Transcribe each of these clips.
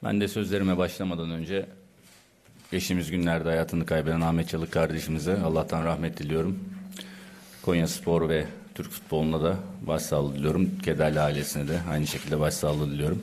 Ben de sözlerime başlamadan önce geçtiğimiz günlerde hayatını kaybeden Ahmet Çalık kardeşimize Allah'tan rahmet diliyorum. Konyaspor ve Türk futboluna da başsağlığı diliyorum. Kederli ailesine de aynı şekilde başsağlığı diliyorum.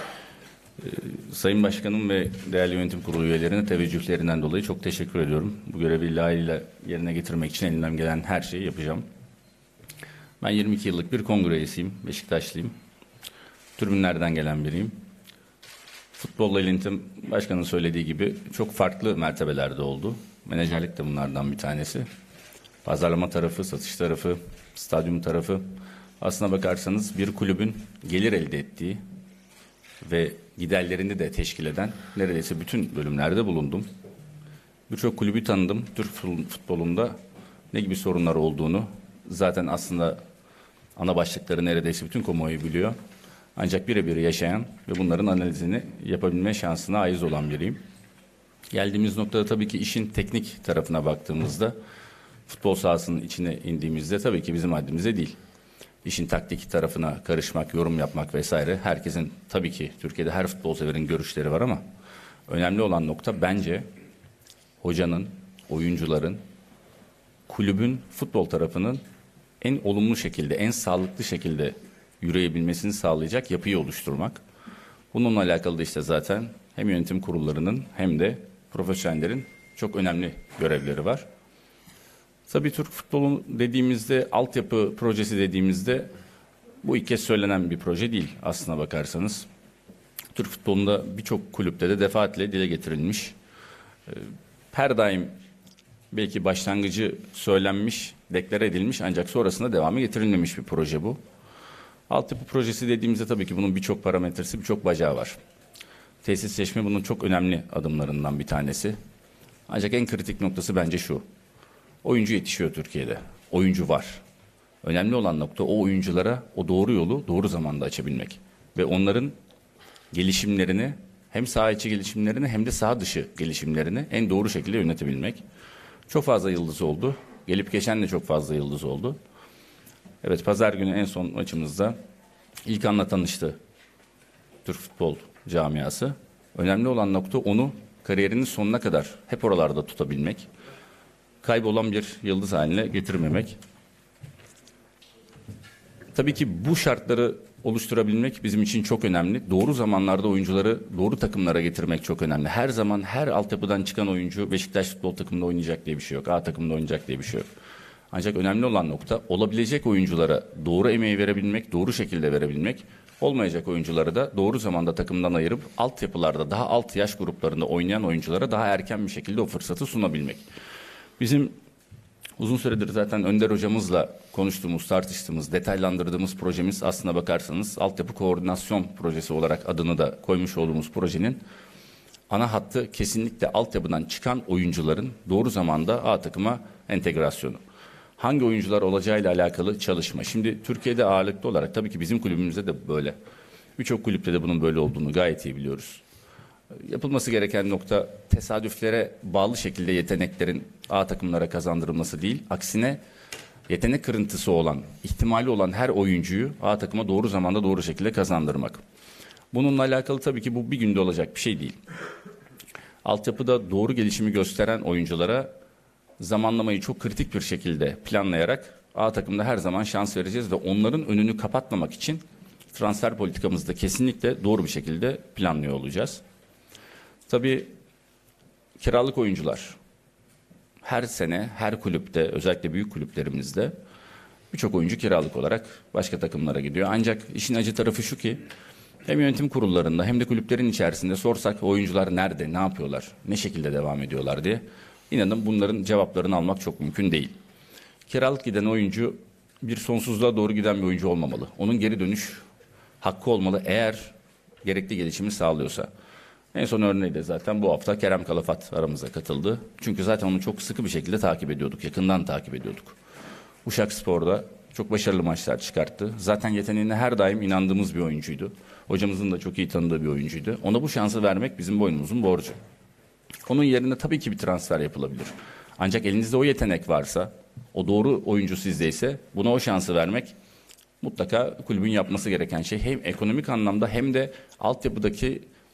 Sayın Başkanım ve değerli yönetim kurulu üyelerine teveccühlerinden dolayı çok teşekkür ediyorum. Bu görevi layığıyla yerine getirmek için elimden gelen her şeyi yapacağım. Ben 22 yıllık bir kongre üyesiyim, Beşiktaşlıyım. Tribünlerden gelen biriyim. Futbolla ilintim başkanın söylediği gibi çok farklı mertebelerde oldu. Menajerlik de bunlardan bir tanesi. Pazarlama tarafı, satış tarafı, stadyum tarafı. Aslına bakarsanız bir kulübün gelir elde ettiği ve giderlerini de teşkil eden neredeyse bütün bölümlerde bulundum. Birçok kulübü tanıdım. Türk futbolunda ne gibi sorunlar olduğunu zaten aslında ana başlıkları neredeyse bütün kamuoyu biliyor. Ancak birebir yaşayan ve bunların analizini yapabilme şansına haiz olan biriyim. Geldiğimiz noktada tabii ki işin teknik tarafına baktığımızda, futbol sahasının içine indiğimizde tabii ki bizim haddimize değil. İşin taktik tarafına karışmak, yorum yapmak vesaire, herkesin tabii ki Türkiye'de her futbol severin görüşleri var ama önemli olan nokta bence hocanın, oyuncuların, kulübün futbol tarafının en olumlu şekilde, en sağlıklı şekilde yürüyebilmesini sağlayacak yapıyı oluşturmak. Bununla alakalı da işte zaten hem yönetim kurullarının hem de profesyonellerin çok önemli görevleri var. Tabii Türk futbolu dediğimizde, altyapı projesi dediğimizde bu ilk kez söylenen bir proje değil aslına bakarsanız. Türk futbolunda birçok kulüpte de defaatle dile getirilmiş. Her daim belki başlangıcı söylenmiş, deklare edilmiş ancak sonrasında devamı getirilmemiş bir proje bu. Altyapı projesi dediğimizde tabii ki bunun birçok parametresi, birçok bacağı var. Tesis seçme bunun çok önemli adımlarından bir tanesi. Ancak en kritik noktası bence şu. Oyuncu yetişiyor Türkiye'de. Oyuncu var. Önemli olan nokta o oyunculara o doğru yolu doğru zamanda açabilmek. Ve onların gelişimlerini, hem saha içi gelişimlerini hem de saha dışı gelişimlerini en doğru şekilde yönetebilmek. Çok fazla yıldız oldu. Gelip geçen de çok fazla yıldız oldu. Evet, pazar günü en son maçımızda ilk anla tanıştı Türk futbol camiası. Önemli olan nokta onu kariyerinin sonuna kadar hep oralarda tutabilmek. Kaybolan bir yıldız haline getirmemek. Tabii ki bu şartları oluşturabilmek bizim için çok önemli. Doğru zamanlarda oyuncuları doğru takımlara getirmek çok önemli. Her zaman her altyapıdan çıkan oyuncu Beşiktaş futbol takımında oynayacak diye bir şey yok. A takımında oynayacak diye bir şey yok. Ancak önemli olan nokta olabilecek oyunculara doğru emeği verebilmek, doğru şekilde verebilmek. Olmayacak oyuncuları da doğru zamanda takımdan ayırıp altyapılarda daha alt yaş gruplarında oynayan oyunculara daha erken bir şekilde o fırsatı sunabilmek. Bizim uzun süredir zaten Önder hocamızla konuştuğumuz, tartıştığımız, detaylandırdığımız projemiz aslına bakarsanız altyapı koordinasyon projesi olarak adını da koymuş olduğumuz projenin ana hattı kesinlikle altyapıdan çıkan oyuncuların doğru zamanda A takıma entegrasyonu. Hangi oyuncular olacağıyla alakalı çalışma. Şimdi Türkiye'de ağırlıklı olarak tabii ki bizim kulübümüzde de böyle. Birçok kulüpte de bunun böyle olduğunu gayet iyi biliyoruz. Yapılması gereken nokta tesadüflere bağlı şekilde yeteneklerin A takımlara kazandırılması değil. Aksine yetenek kırıntısı olan, ihtimali olan her oyuncuyu A takıma doğru zamanda doğru şekilde kazandırmak. Bununla alakalı tabii ki bu bir günde olacak bir şey değil. Altyapıda doğru gelişimi gösteren oyunculara zamanlamayı çok kritik bir şekilde planlayarak A takımda her zaman şans vereceğiz ve onların önünü kapatmamak için transfer politikamızda kesinlikle doğru bir şekilde planlıyor olacağız. Tabii kiralık oyuncular her sene her kulüpte, özellikle büyük kulüplerimizde birçok oyuncu kiralık olarak başka takımlara gidiyor. Ancak işin acı tarafı şu ki hem yönetim kurullarında hem de kulüplerin içerisinde sorsak oyuncular nerede, ne yapıyorlar, ne şekilde devam ediyorlar diye inanın bunların cevaplarını almak çok mümkün değil. Kiralık giden oyuncu bir sonsuzluğa doğru giden bir oyuncu olmamalı. Onun geri dönüş hakkı olmalı eğer gerekli gelişimi sağlıyorsa. En son örneği de zaten bu hafta Kerem Kalafat aramıza katıldı. Çünkü zaten onu çok sıkı bir şekilde takip ediyorduk, yakından takip ediyorduk. Uşakspor'da çok başarılı maçlar çıkarttı. Zaten yeteneğine her daim inandığımız bir oyuncuydu. Hocamızın da çok iyi tanıdığı bir oyuncuydu. Ona bu şansı vermek bizim boynumuzun borcu. Onun yerine tabii ki bir transfer yapılabilir. Ancak elinizde o yetenek varsa, o doğru oyuncu sizdeyse buna o şansı vermek mutlaka kulübün yapması gereken şey. Hem ekonomik anlamda hem de altyapıdaki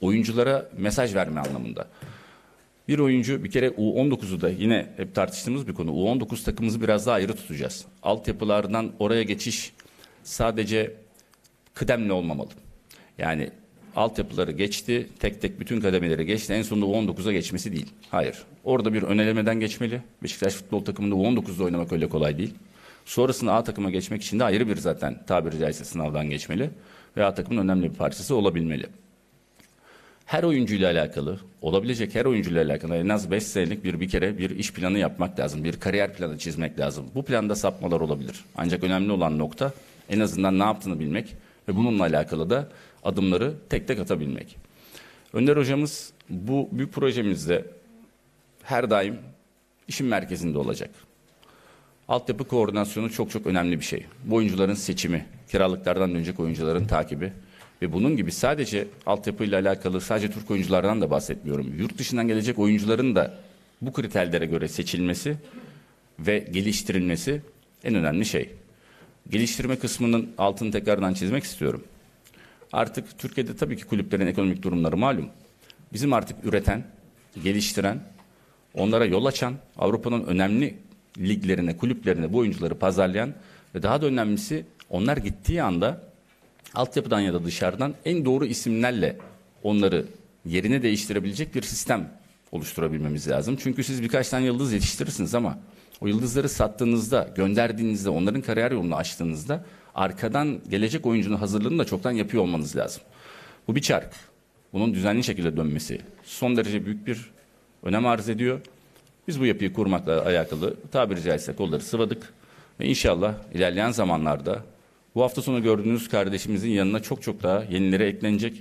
oyunculara mesaj verme anlamında. Bir oyuncu bir kere U19'u da yine hep tartıştığımız bir konu. U19 takımımızı biraz daha ayrı tutacağız. Altyapılardan oraya geçiş sadece kıdemli olmamalı. Yani altyapıları geçti, tek tek bütün kademeleri geçti. En sonunda U19'a geçmesi değil. Hayır. Orada bir önelemeden geçmeli. Beşiktaş futbol takımında U19'da oynamak öyle kolay değil. Sonrasında A takıma geçmek için de ayrı bir zaten tabiri caizse sınavdan geçmeli. Ve A takımın önemli bir parçası olabilmeli. Her oyuncuyla alakalı, olabilecek her oyuncuyla alakalı en az 5 senelik bir kere bir iş planı yapmak lazım. Bir kariyer planı çizmek lazım. Bu planda sapmalar olabilir. Ancak önemli olan nokta en azından ne yaptığını bilmek ve bununla alakalı da adımları tek tek atabilmek. Önder hocamız bu büyük projemizde her daim işin merkezinde olacak. Altyapı koordinasyonu çok çok önemli bir şey. Bu oyuncuların seçimi, kiralıklardan dönecek oyuncuların takibi ve bunun gibi sadece altyapıyla alakalı sadece Türk oyunculardan da bahsetmiyorum. Yurt dışından gelecek oyuncuların da bu kriterlere göre seçilmesi ve geliştirilmesi en önemli şey. Geliştirme kısmının altını tekrardan çizmek istiyorum. Artık Türkiye'de tabii ki kulüplerin ekonomik durumları malum. Bizim artık üreten, geliştiren, onlara yol açan, Avrupa'nın önemli liglerine, kulüplerine bu oyuncuları pazarlayan ve daha da önemlisi onlar gittiği anda altyapıdan ya da dışarıdan en doğru isimlerle onları yerine değiştirebilecek bir sistem oluşturabilmemiz lazım. Çünkü siz birkaç tane yıldız yetiştirirsiniz ama o yıldızları sattığınızda, gönderdiğinizde, onların kariyer yolunu açtığınızda arkadan gelecek oyuncunun hazırlığını da çoktan yapıyor olmanız lazım. Bu bir çark. Bunun düzenli şekilde dönmesi son derece büyük bir önem arz ediyor. Biz bu yapıyı kurmakla alakalı tabiri caizse kolları sıvadık ve inşallah ilerleyen zamanlarda bu hafta sonu gördüğünüz kardeşimizin yanına çok çok daha yenileri eklenecek.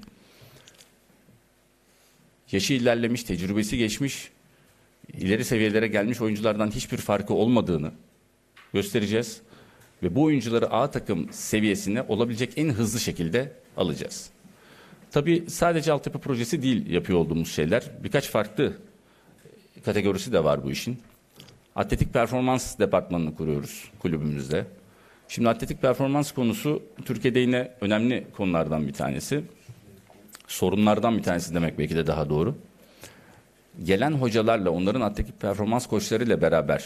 Yaşı ilerlemiş, tecrübesi geçmiş, ileri seviyelere gelmiş oyunculardan hiçbir farkı olmadığını göstereceğiz. Ve bu oyuncuları A takım seviyesine olabilecek en hızlı şekilde alacağız. Tabii sadece altyapı projesi değil yapıyor olduğumuz şeyler. Birkaç farklı kategorisi de var bu işin. Atletik performans departmanını kuruyoruz kulübümüzde. Şimdi atletik performans konusu Türkiye'de yine önemli konulardan bir tanesi. Sorunlardan bir tanesi demek belki de daha doğru. Gelen hocalarla, onların atletik performans koçlarıyla beraber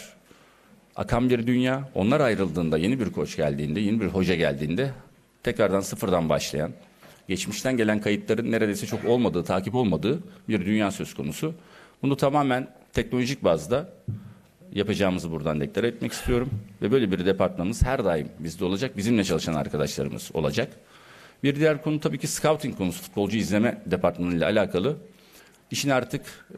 akan bir dünya, onlar ayrıldığında, yeni bir koç geldiğinde, yeni bir hoca geldiğinde tekrardan sıfırdan başlayan, geçmişten gelen kayıtların neredeyse çok olmadığı, takip olmadığı bir dünya söz konusu. Bunu tamamen teknolojik bazda yapacağımızı buradan deklare etmek istiyorum. Ve böyle bir departmanımız her daim bizde olacak, bizimle çalışan arkadaşlarımız olacak. Bir diğer konu tabii ki scouting konusu, futbolcu izleme departmanıyla alakalı. İşin artık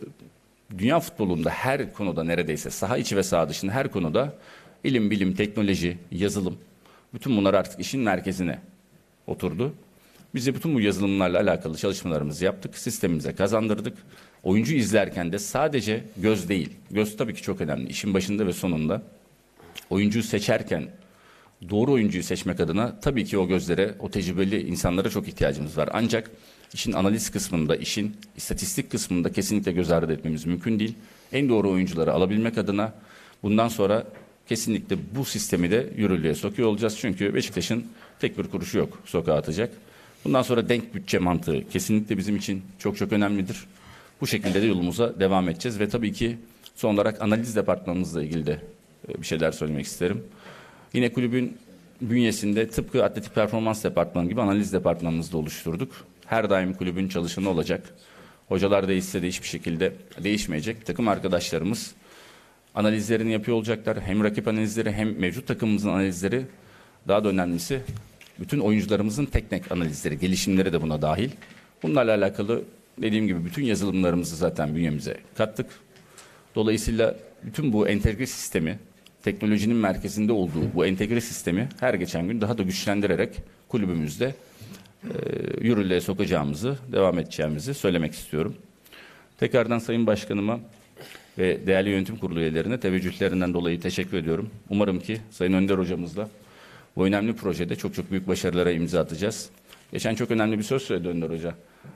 dünya futbolunda her konuda neredeyse saha içi ve saha dışında her konuda ilim, bilim, teknoloji, yazılım bütün bunlar artık işin merkezine oturdu. Biz de bütün bu yazılımlarla alakalı çalışmalarımızı yaptık, sistemimize kazandırdık. Oyuncu izlerken de sadece göz değil, göz tabii ki çok önemli işin başında ve sonunda. Oyuncuyu seçerken doğru oyuncuyu seçmek adına tabii ki o gözlere, o tecrübeli insanlara çok ihtiyacımız var. Ancak işin analiz kısmında, işin istatistik kısmında kesinlikle göz ardı etmemiz mümkün değil. En doğru oyuncuları alabilmek adına bundan sonra kesinlikle bu sistemi de yürürlüğe sokuyor olacağız. Çünkü Beşiktaş'ın tek bir kuruşu yok sokağa atacak. Bundan sonra denk bütçe mantığı kesinlikle bizim için çok çok önemlidir. Bu şekilde de yolumuza devam edeceğiz ve tabii ki son olarak analiz departmanımızla ilgili de bir şeyler söylemek isterim. Yine kulübün bünyesinde tıpkı atletik performans departmanı gibi analiz departmanımızı da oluşturduk. Her daim kulübün çalışanı olacak. Hocalar değişse de hiçbir şekilde değişmeyecek. Takım arkadaşlarımız analizlerini yapıyor olacaklar. Hem rakip analizleri hem mevcut takımımızın analizleri, daha da önemlisi bütün oyuncularımızın teknik analizleri, gelişimleri de buna dahil. Bunlarla alakalı dediğim gibi bütün yazılımlarımızı zaten bünyemize kattık. Dolayısıyla bütün bu entegre sistemi, teknolojinin merkezinde olduğu bu entegre sistemi her geçen gün daha da güçlendirerek kulübümüzde yürürlüğe sokacağımızı, devam edeceğimizi söylemek istiyorum. Tekrardan Sayın Başkanıma ve değerli yönetim kurulu üyelerine teveccühlerinden dolayı teşekkür ediyorum. Umarım ki Sayın Önder hocamızla bu önemli projede çok çok büyük başarılara imza atacağız. Geçen çok önemli bir söz söyledi Önder Hoca.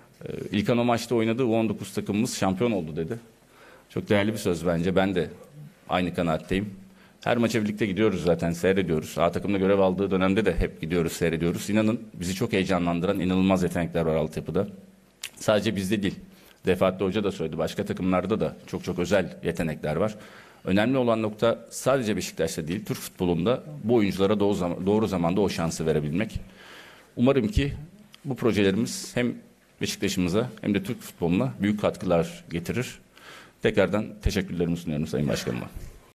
İlkan o maçta oynadığı U19 takımımız şampiyon oldu dedi. Çok değerli bir söz bence. Ben de aynı kanaatteyim. Her maça birlikte gidiyoruz zaten, seyrediyoruz. A takımda görev aldığı dönemde de hep gidiyoruz, seyrediyoruz. İnanın bizi çok heyecanlandıran inanılmaz yetenekler var altyapıda. Sadece bizde değil. Defaatle Hoca da söyledi. Başka takımlarda da çok çok özel yetenekler var. Önemli olan nokta sadece Beşiktaş'ta değil, Türk futbolunda bu oyunculara doğru zamanda o şansı verebilmek. Umarım ki bu projelerimiz hem Beşiktaş'ımıza hem de Türk futboluna büyük katkılar getirir. Tekrardan teşekkürlerimi sunuyorum Sayın Başkanıma.